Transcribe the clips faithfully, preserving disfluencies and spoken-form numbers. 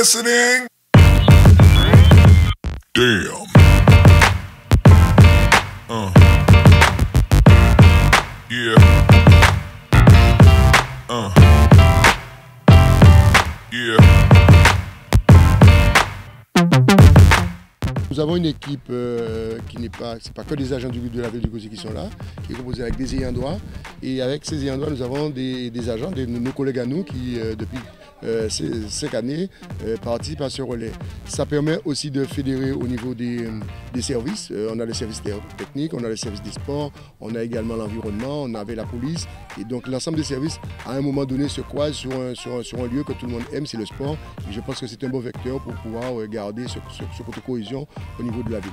listening? Damn. Uh. Yeah. Uh. Yeah. Nous avons une équipe euh, qui n'est pas, c'est pas que des agents du, de la ville de Gosselies qui sont là, qui est composée avec des ayants droit. Et avec ces ayants droit, nous avons des, des agents, des, nos collègues à nous qui, euh, depuis euh, ces cinq années, euh, participent à ce relais. Ça permet aussi de fédérer au niveau des, des services. Euh, on a le service technique, on a le service des sports, on a également l'environnement, on avait la police. Et donc l'ensemble des services, à un moment donné, se croisent sur un, sur un, sur un lieu que tout le monde aime, c'est le sport. Et je pense que c'est un bon vecteur pour pouvoir garder ce, ce, ce côté cohésion au niveau de la ville.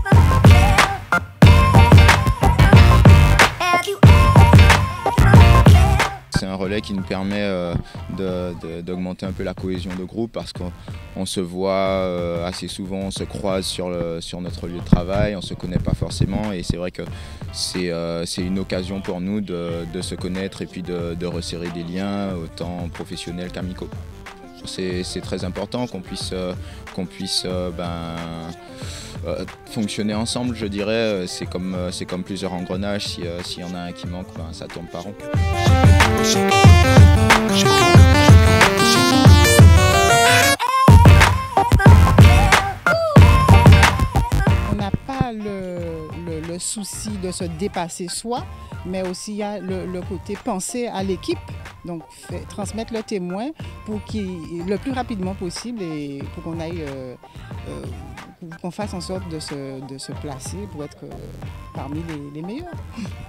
C'est un relais qui nous permet euh, d'augmenter un peu la cohésion de groupe parce qu'on se voit euh, assez souvent, on se croise sur, le, sur notre lieu de travail, on ne se connaît pas forcément et c'est vrai que c'est euh, une occasion pour nous de, de se connaître et puis de, de resserrer des liens autant professionnels qu'amicaux. C'est très important qu'on puisse, euh, qu'on puisse euh, ben, euh, fonctionner ensemble, je dirais. C'est comme, euh, c'est comme plusieurs engrenages, s'il euh, si y en a un qui manque, ben, ça tourne pas rond. On n'a pas le, le, le souci de se dépasser soi, mais aussi il y a le, le côté penser à l'équipe. Donc, fait, transmettre le témoin pour qu'il, le plus rapidement possible et pour qu'on aille, euh, euh, qu'on fasse en sorte de se, de se placer pour être euh, parmi les, les meilleurs.